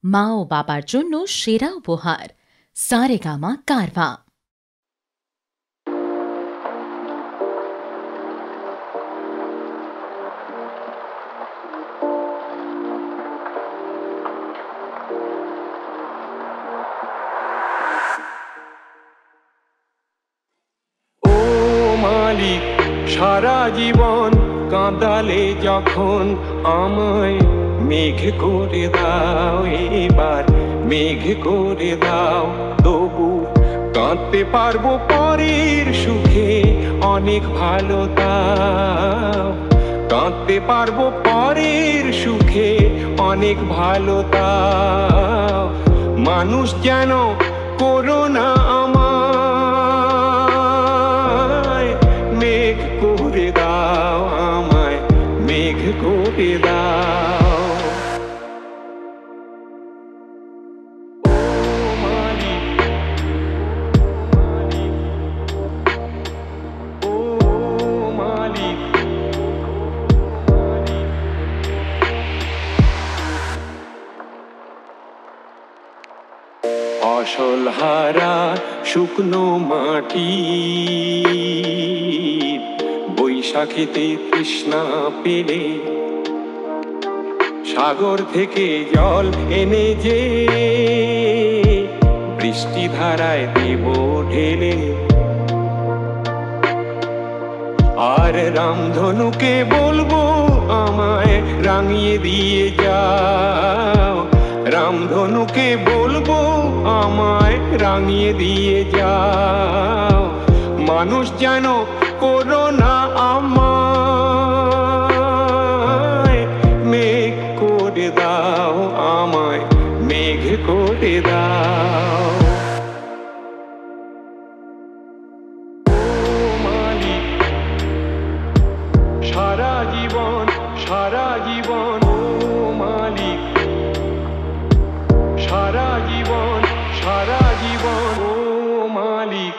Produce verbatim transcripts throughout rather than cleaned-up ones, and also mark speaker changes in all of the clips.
Speaker 1: মা ও বাবার জন্য সেরা উপহার সারেগামা কারভা।
Speaker 2: ও মালিক, সারা জীবন কাঁদালে যখন আমায়, মেঘ করে দাও এবার, মেঘ করে দাও। তবু কাঁদতে পারবো পরের সুখে, অনেক ভালো দাও। কাঁদতে পারবো পরের সুখে, অনেক ভালো দাও। মানুষ যেন করো না আমায়, মেঘ করে দাও আমায়, মেঘ করে দাও। ফসল হারা শুকনো মাটি, বৈশাখীতে তৃষ্ণা পেলে সাগর থেকে জল এনে যে বৃষ্টি ধারায় দেব ঢেলে। আর রামধনুকে বলবো আমায় রাঙিয়ে দিয়ে যাও, রামধনুকে বলবো আমায় রাঙিয়ে দিয়ে যাও। মানুষ যেন করো না আমায়, মেঘ করে দাও আমায়, মেঘ করে দাও। সারা জীবন, সারা জীবন, ও মালিক, সারা জীবন, সারা জীবন, ও মালিক।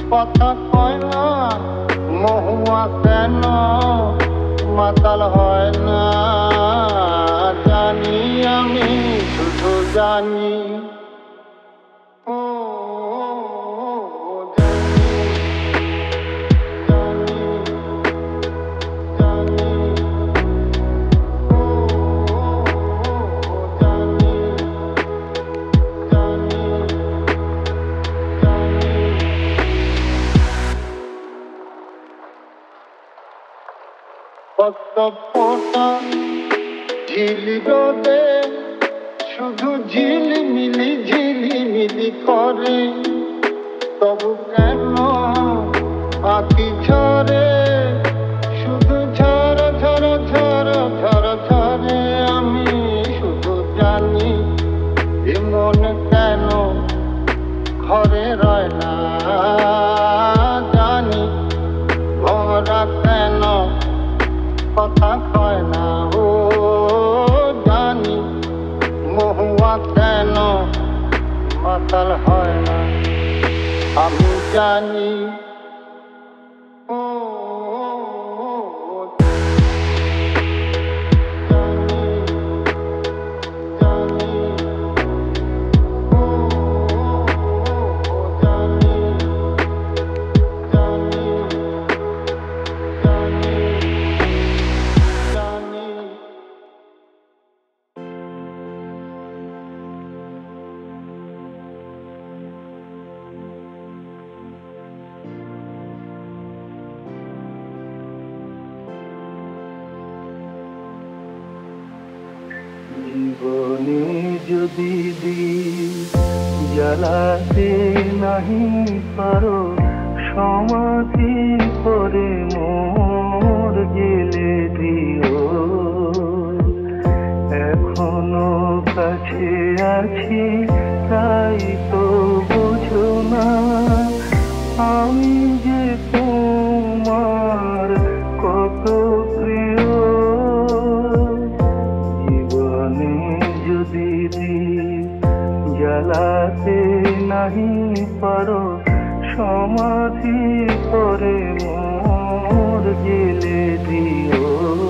Speaker 3: কথা কয় না মহুয়া কেন মাতাল হয় না জানি আমি শুধু জানি ও কত ফোঁটা ঝিলি রোদে শুধু ঝিলিমিলি ঝিলিমিলি করে তবু কেন আঁকি ঝরে শুধু ঝর ঝর ঝর ঝর ঝরে আমি শুধু জানি এ মন কেন ঘরে রয় না জানি ভরা কেন কথা কয় না ও জানি মহুয়া কেন মাতাল হয় না আমি জানি ও জীবনে যদি জ্বালাতে নাহি পারো সমাধি করে মোর গেলে দিও এখনো কাছে আছি তাই তো বুঝো না আমি যে তোমার কত প্রিয় যদি জ্বালাতে নাহি পারো সমাধি করে মোর গেলে দিও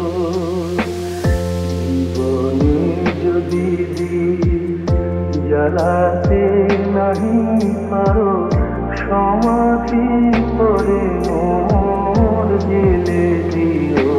Speaker 3: জীবনে যদি জ্বালাতে নাহি পারো সমাধি করে মোর গেলে দিও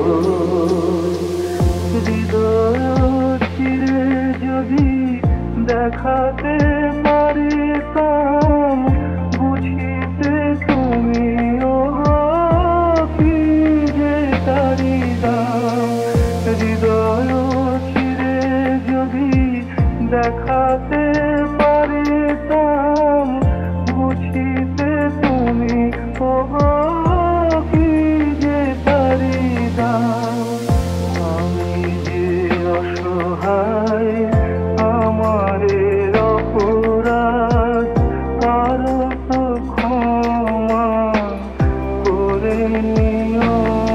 Speaker 3: হৃদয় চিরে যদি দেখাতে পারিতাম বুঝিতে তুমি ও কি যে তারি দাম হৃদয় চিরে যদি দেখাতে পারিতাম বুঝিতে তুমি ও কি যে তারি দাম আমি যে অসহায় আমারে অপরাধ কারো তো ক্ষমা করে নিও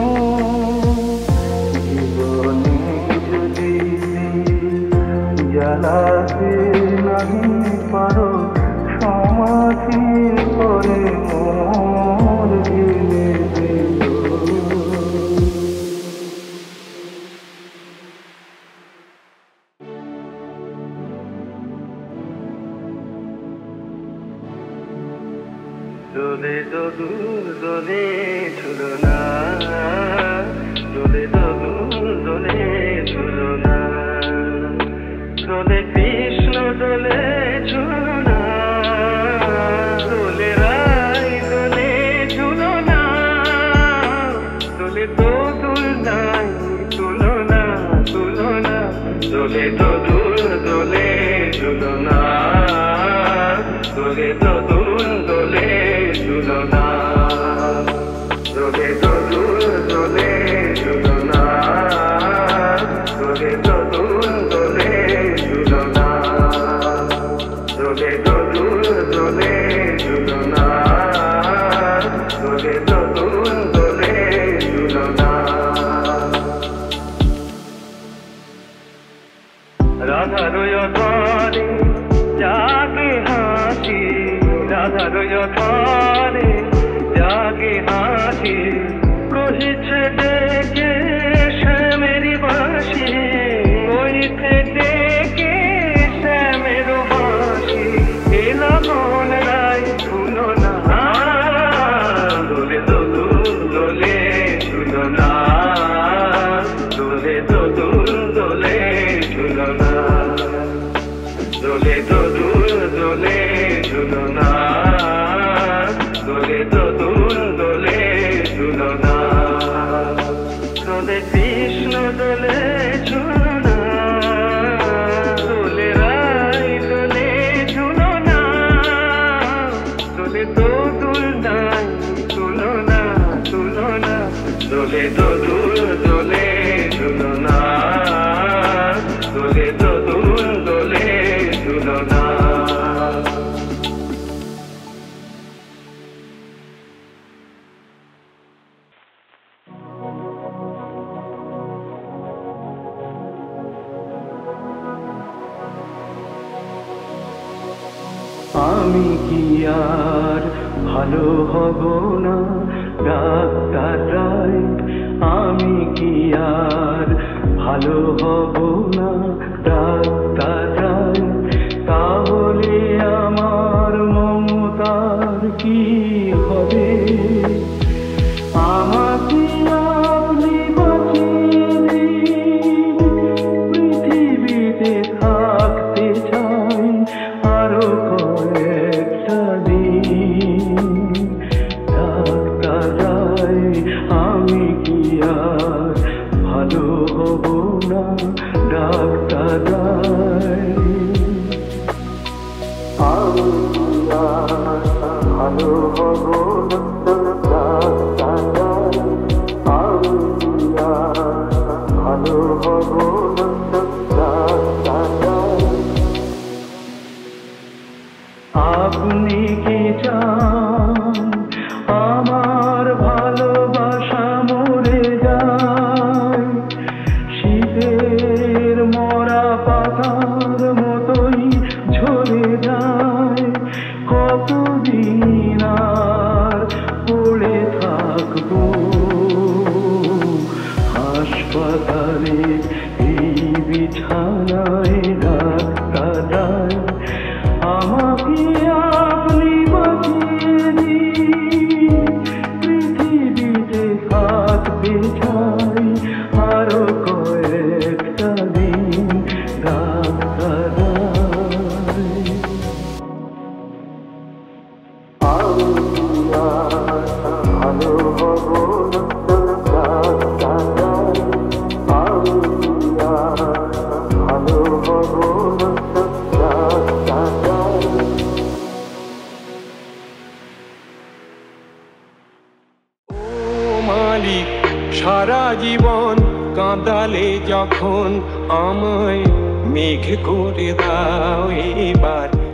Speaker 3: জীবনে যদি জ্বালাতে নাহি পারো সমাধি করে মোর গেলে দিও দোলে দোদুল দোলে ঝুলনা দোলে দোদুল দোলে ঝুলনা দোলে কৃষ্ণ দোলে ঝুলনা দোলে রাই দোলে ঝুলনা দোলে দোদুল নাই তুলনা তুলনা দোলে দোদুল দোলে ঝুলনা দোলে দোদুল দোলে ঝুলনা দোলে দোদুল দোলে ঝুলনা দোলে দোদুল দোলে ঝুলনা দোলে দোদুল দোলে ঝুলনা দোলে দোদুল দোলে ঝুলনা রাধা রয় ধরে জাগে হাসি রাধা রয় ধরে বহিছে ডেকে শ্যামেরি বাঁশি, বহিছে ডেকে শ্যামের বাঁশি, এলা মন রায় শুনো না, দোলে দোদুল দোলে শুনো না, দোলে দোদুল দোলে শুনো না, দোলে দোদুল দোলে শুনো না, দোলে দোদুল দোলে শুনো না, দোলে কৃষ্ণ দোলে শুনো না, দোলে রাই দোলে শুনো না, দোলে দোদুল নাই শুনো না, শুনো না, দোলে দোদুল দোলে শুনো না, দোলে দোদুল দোলে শুনো না। আমি কি আর ভালো হব না ডাক্তার রায়, আমি কি আর ভালো হব না ডাক্তার রায়, তাহলে আমার মমতার কি হবে, আমাকে আপনি বাঁচিয়ে দিন, পৃথিবীতে থাকতে চাই আরো কয়েকটা দিন, ডাক্তার রায় আমি কি আর ভালো হব না ডাক্তার রায়, আমি কি আর ভালো হব না ডাক্তার রায়, আমি কি আর ভালো হব না ডাক্তার রায়, আপনি কি চান আমার ভালোবাসা মরে যায়, শীতের মরা পাতার মতোই ঝরে যায়, কতদিন আর পড়ে থাকবো হাসপাতালে এই বিছানায় ডাক্তার রায়, আমাকে আপনি বাঁচিয়ে দিন, পৃথিবীতে থাকতে চাই আরো কয়েকটা দিন ডাক্তার রায়, আমি কি আর ভালো হব না ডাক্তার রায়, আমি কি আর ভালো হব না ডাক্তার রায়।
Speaker 2: ও মালিক সারা জীবন কাঁদালে যখন আমায় মেঘ করে দাও এবার